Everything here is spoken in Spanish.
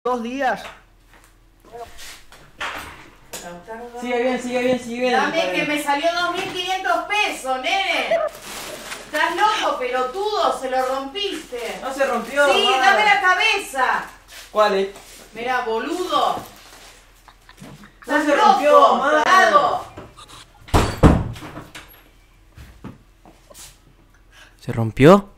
2 días. Sigue bien, sigue bien, sigue bien. Dame que me salió 2.500 pesos, nene. Estás loco, pelotudo, se lo rompiste. No se rompió. Sí, madre. dame la cabeza. ¿Cuál es? Mirá, boludo. No Estás se rompió, loco, madre. tarado. ¿Se rompió?